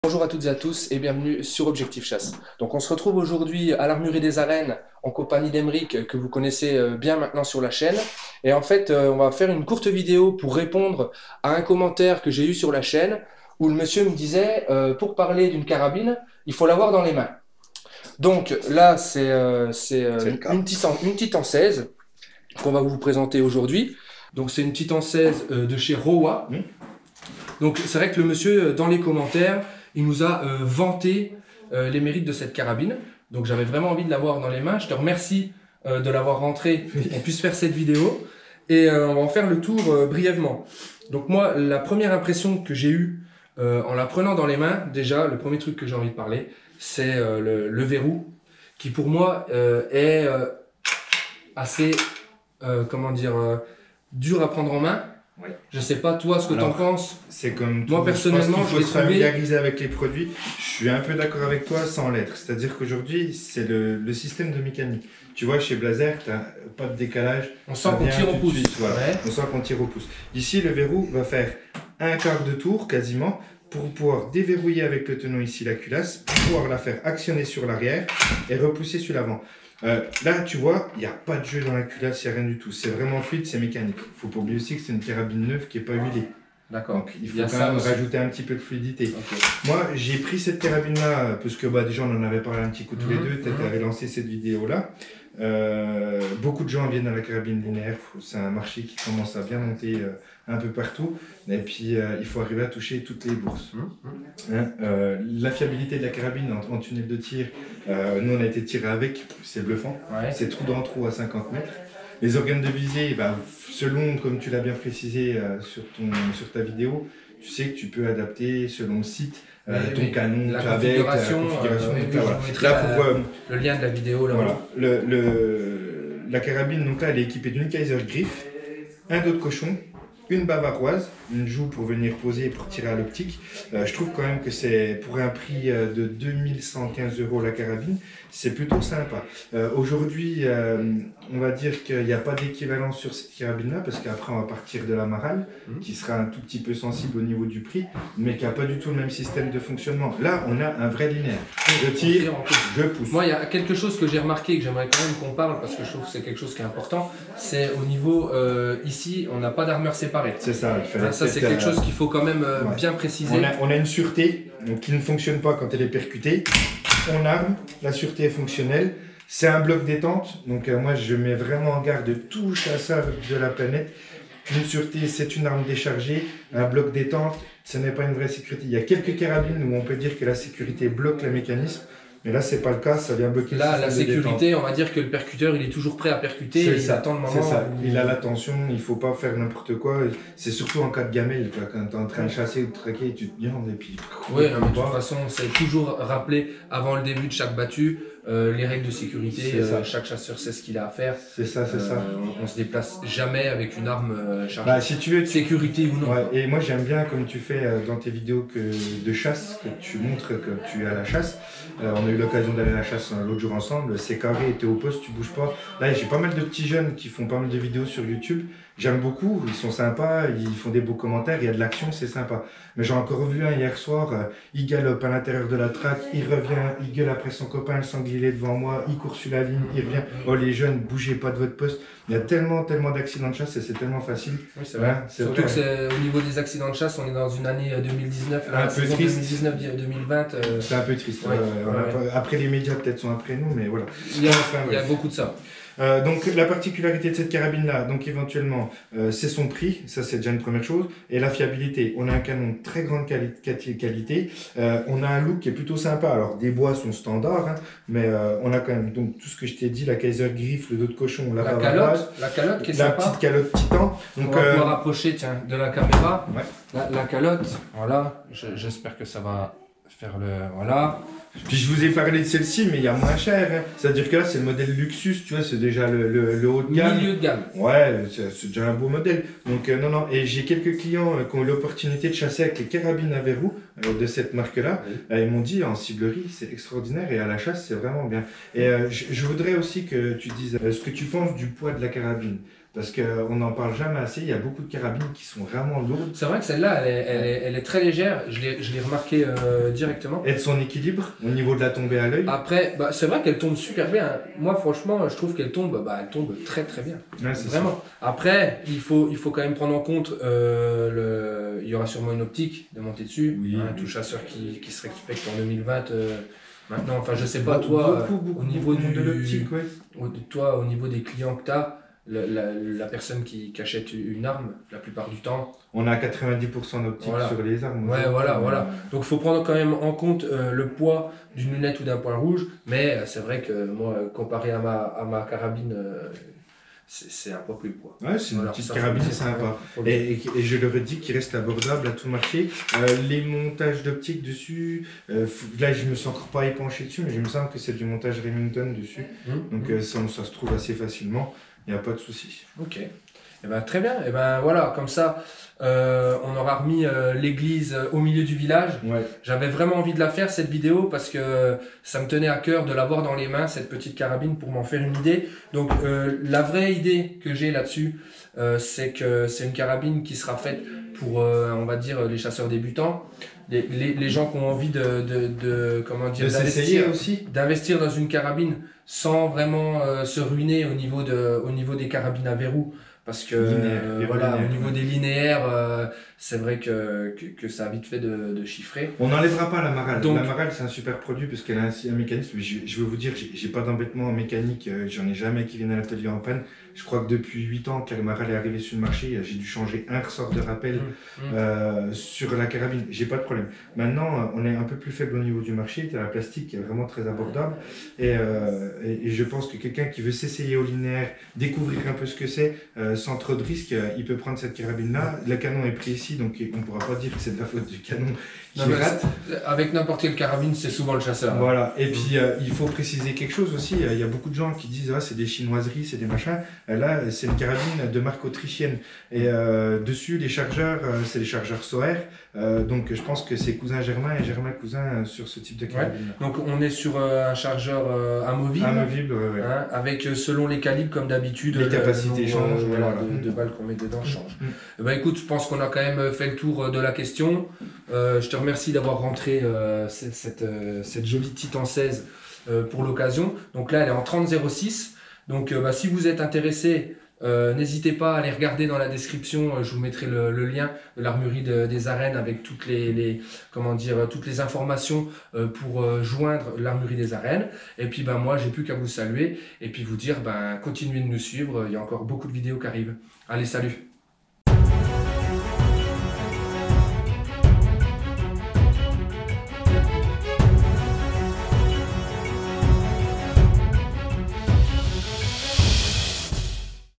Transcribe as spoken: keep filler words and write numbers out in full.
Bonjour à toutes et à tous et bienvenue sur Objectif Chasse. Donc on se retrouve aujourd'hui à l'Armurerie des Arènes en compagnie d'Emeric que vous connaissez bien maintenant sur la chaîne. Et en fait on va faire une courte vidéo pour répondre à un commentaire que j'ai eu sur la chaîne où le monsieur me disait euh, pour parler d'une carabine, il faut l'avoir dans les mains. Donc là c'est euh, euh, une, une Titan seize qu'on va vous présenter aujourd'hui. Donc c'est une Titan seize euh, de chez Rowa. Mmh. Donc c'est vrai que le monsieur dans les commentaires il nous a euh, vanté euh, les mérites de cette carabine. Donc j'avais vraiment envie de l'avoir dans les mains. Je te remercie euh, de l'avoir rentré pour qu'on puisse faire cette vidéo. Et euh, on va en faire le tour euh, brièvement. Donc moi, la première impression que j'ai eue euh, en la prenant dans les mains, déjà, le premier truc que j'ai envie de parler, c'est euh, le, le verrou, qui pour moi euh, est euh, assez, euh, comment dire, euh, dur à prendre en main. Oui. Je sais pas toi ce que tu en penses. C'est comme tout. Moi personnellement, je, je faut se familiariser avec les produits. Je suis un peu d'accord avec toi sans l'être. C'est-à-dire qu'aujourd'hui, c'est le, le système de mécanique. Tu vois, chez Blazer, tu n'as pas de décalage. On sent qu'on tire au pouce. Suite, voilà. Ouais. On sent qu'on tire au pouce. Ici, le verrou va faire un quart de tour quasiment pour pouvoir déverrouiller avec le tenon ici la culasse, pour pouvoir la faire actionner sur l'arrière et repousser sur l'avant. Euh, là, tu vois, il n'y a pas de jeu dans la culasse, il n'y a rien du tout. C'est vraiment fluide, c'est mécanique. Il ne faut pas oublier aussi que c'est une carabine neuve qui n'est pas huilée. D'accord. Donc, il faut il quand même aussi. rajouter un petit peu de fluidité. Okay. Moi, j'ai pris cette carabine-là, parce que bah, déjà, on en avait parlé un petit coup tous mmh, les deux. Peut-être mmh. avait lancé cette vidéo-là. Euh, beaucoup de gens viennent à la carabine linéaire. C'est un marché qui commence à bien monter euh, un peu partout. Et puis, euh, il faut arriver à toucher toutes les bourses. Mmh. Hein, euh, la fiabilité de la carabine en, en tunnel de tir, euh, nous, on a été tiré avec. C'est bluffant. Ouais. C'est trou dans trou à cinquante mètres. Les organes de visée, bah, selon, comme tu l'as bien précisé euh, sur, ton, sur ta vidéo, tu sais que tu peux adapter selon le site, euh, oui, ton oui. canon, la avec, configuration, la configuration. Euh, donc, oui, là, oui, là, pour, euh, le lien de la vidéo. Là, voilà. le, le, la carabine, donc là, elle est équipée d'une Kaiser Griffe, un dos de cochon, une bavaroise, une joue pour venir poser et pour tirer à l'optique. Euh, je trouve quand même que c'est pour un prix de deux mille cent quinze euros la carabine, c'est plutôt sympa. Euh, Aujourd'hui, euh, on va dire qu'il n'y a pas d'équivalence sur cette carabine-là, parce qu'après on va partir de la Maral, mmh. qui sera un tout petit peu sensible au niveau du prix, mais qui n'a pas du tout le même système de fonctionnement. Là, on a un vrai linéaire. Je tire, je pousse. Moi, il y a quelque chose que j'ai remarqué, que j'aimerais quand même qu'on parle, parce que je trouve que c'est quelque chose qui est important, c'est au niveau, euh, ici, on n'a pas d'armure séparée. C'est ça. Il fallait ça, c'est quelque euh, chose qu'il faut quand même euh, ouais. bien préciser. On a, on a une sûreté donc, qui ne fonctionne pas quand elle est percutée. On arme, la sûreté est fonctionnelle. C'est un bloc détente, donc euh, moi je mets vraiment en garde tout chasseur de la planète. Une sûreté, c'est une arme déchargée. Un bloc détente, ce n'est pas une vraie sécurité. Il y a quelques carabines où on peut dire que la sécurité bloque le mécanisme. Mais là, c'est pas le cas, ça vient bloquer. Là, la sécurité, on va dire que le percuteur, il est toujours prêt à percuter. Et il attend le moment. C'est ça. Où... Il a l'attention, il faut pas faire n'importe quoi. C'est surtout en cas de gamelle, quoi. Quand tu es en train de chasser ou de traquer, tu te viandes et puis. Oui, mais de toute façon, c'est toujours rappelé avant le début de chaque battu. Euh, les règles de sécurité, euh, chaque chasseur sait ce qu'il a à faire. C'est ça, c'est euh, ça. On, on se déplace jamais avec une arme euh, chargée. Bah, si tu veux, sécurité ou non. Ouais, et moi j'aime bien comme tu fais euh, dans tes vidéos que, de chasse, que tu montres que tu es à la chasse. Euh, on a eu l'occasion d'aller à la chasse euh, l'autre jour ensemble. C'est carré, tu es au poste, tu bouges pas. Là j'ai pas mal de petits jeunes qui font pas mal de vidéos sur YouTube. J'aime beaucoup, ils sont sympas, ils font des beaux commentaires, il y a de l'action, c'est sympa. Mais j'ai encore vu un hier soir, euh, il galope à l'intérieur de la traque, il revient, il gueule après son copain, le sanglier est devant moi, il court sur la ligne, il revient. Oh les jeunes, bougez pas de votre poste. Il y a tellement, tellement d'accidents de chasse et c'est tellement facile. Oui, c'est vrai. Ouais, surtout vrai. que au niveau des accidents de chasse, on est dans une année deux mille dix-neuf, un peu triste. deux mille dix-neuf deux mille vingt. Euh... C'est un peu triste. Ouais, euh, ouais. Pas... Après les médias peut-être sont après nous, mais voilà. Il y a, enfin, il y a beaucoup de ça. Euh, donc la particularité de cette carabine là, donc éventuellement euh, c'est son prix, ça c'est déjà une première chose, et la fiabilité. On a un canon de très grande quali qualité, euh, on a un look qui est plutôt sympa. Alors des bois sont standards, hein, mais euh, on a quand même donc tout ce que je t'ai dit, la Kaiser Griffe, le dos de cochon, la, la calotte, la calotte qui est la sympa. petite calotte Titan. Donc on va euh... pouvoir rapprocher tiens de la caméra. Ouais. La, la calotte, voilà. J'espère que ça va faire le voilà. Puis je vous ai parlé de celle-ci, mais il y a moins cher. Hein. C'est-à-dire que là, c'est le modèle Luxus, tu vois, c'est déjà le, le, le haut de gamme. Milieu de gamme. Ouais, c'est déjà un beau modèle. Donc, euh, non, non. Et j'ai quelques clients euh, qui ont eu l'opportunité de chasser avec les carabines à verrou euh, de cette marque-là. Oui. Euh, ils m'ont dit, en ciblerie, c'est extraordinaire et à la chasse, c'est vraiment bien. Et euh, je, je voudrais aussi que tu dises euh, ce que tu penses du poids de la carabine. parce qu'on n'en parle jamais assez. Il y a beaucoup de carabines qui sont vraiment lourdes. C'est vrai que celle-là, elle est, elle, est, elle est très légère. Je l'ai remarqué euh, directement. Et de son équilibre au niveau de la tombée à l'œil. Après, bah, c'est vrai qu'elle tombe super bien. Moi, franchement, je trouve qu'elle tombe, bah, elle tombe très très bien. Ouais, vraiment. Ça. Après, il faut, il faut quand même prendre en compte, euh, le... il y aura sûrement une optique de monter dessus. Oui, hein, oui. Tout chasseur qui, qui se respecte en deux mille vingt. Euh, maintenant, enfin, je sais pas, toi, beaucoup, beaucoup, au niveau beaucoup du, de l'optique, ouais. Toi, au niveau des clients que tu as, La, la, la personne qui, qui achète une arme, la plupart du temps... On a quatre-vingt-dix pour cent d'optique voilà. sur les armes. Ouais, voilà, voilà. Donc, il faut prendre quand même en compte euh, le poids d'une lunette ou d'un point rouge. Mais euh, c'est vrai que moi, comparé à ma, à ma carabine, euh, c'est un poids plus poids. Ouais, c'est une petite carabine sympa. Et, et, et je le redis, qui reste abordable à tout marché. Euh, les montages d'optique dessus, euh, là, je ne me sens encore pas épanché dessus, mais je me sens que c'est du montage Remington dessus. Mmh, Donc, mmh. Euh, ça, ça se trouve assez facilement. Il n'y a pas de souci. Ok. Eh ben, très bien. Et ben voilà, comme ça, euh, on aura remis euh, l'église au milieu du village. Ouais. J'avais vraiment envie de la faire, cette vidéo, parce que ça me tenait à cœur de l'avoir dans les mains, cette petite carabine, pour m'en faire une idée. Donc, euh, la vraie idée que j'ai là-dessus, euh, c'est que c'est une carabine qui sera faite pour, euh, on va dire, les chasseurs débutants. Les, les, les gens qui ont envie de, de, de comment dire, d'investir aussi, d'investir dans une carabine sans vraiment euh, se ruiner au niveau, de, au niveau des carabines à verrou. Parce que linéaire, euh, voilà, linéaire, au niveau ouais. des linéaires, euh, c'est vrai que, que, que ça a vite fait de, de chiffrer. On n'enlèvera pas la marale. Donc, la marale, c'est un super produit parce qu'elle a un, un mécanisme. Je, je veux vous dire, j'ai pas d'embêtement en mécanique, euh, j'en ai jamais qui viennent à l'atelier en panne. Je crois que depuis huit ans que la marale est arrivée sur le marché, j'ai dû changer un ressort de rappel mmh, euh, mmh. sur la carabine. J'ai pas de problème. Maintenant, on est un peu plus faible au niveau du marché. Tu as la plastique qui est vraiment très abordable. Et, euh, et, et je pense que quelqu'un qui veut s'essayer au linéaire, découvrir un peu ce que c'est, euh, sans trop de risques, euh, il peut prendre cette carabine-là. Le canon est précis, donc on ne pourra pas dire que c'est de la faute du canon qui non, rate. Avec n'importe quelle carabine, c'est souvent le chasseur. Voilà. Et puis, euh, il faut préciser quelque chose aussi. Il y a beaucoup de gens qui disent ah, c'est des chinoiseries, c'est des machins. Là, c'est une carabine de marque autrichienne. Et euh, dessus, les chargeurs, euh, c'est les chargeurs Soer. Euh, donc, je pense que c'est cousin Germain et Germain cousin euh, sur ce type de carabine. Ouais. Donc, on est sur euh, un chargeur euh, amovible. Amovible, ouais, ouais. Hein, avec, euh, selon les calibres, comme d'habitude, les capacités changent. Voilà, voilà. de, de balles qu'on met dedans changent. Mmh. Eh ben, écoute, je pense qu'on a quand même fait le tour de la question. Euh, je te remercie d'avoir rentré euh, cette, cette, euh, cette jolie Titan seize euh, pour l'occasion. Donc là, elle est en trente zéro six. Donc, euh, bah, si vous êtes intéressé, euh, n'hésitez pas à aller regarder dans la description. Euh, je vous mettrai le, le lien de l'armurerie de, des arènes avec toutes les, les, comment dire, toutes les informations euh, pour euh, joindre l'armurerie des arènes. Et puis, bah, moi, j'ai plus qu'à vous saluer et puis vous dire, bah, continuez de nous suivre. Il y a encore beaucoup de vidéos qui arrivent. Allez, salut!